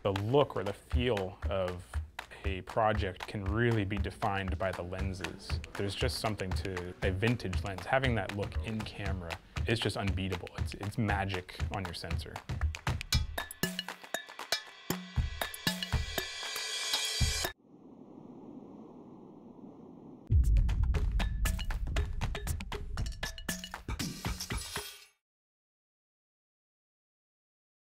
The look or the feel of a project can really be defined by the lenses. There's just something to a vintage lens. Having that look in camera is just unbeatable. It's magic on your sensor.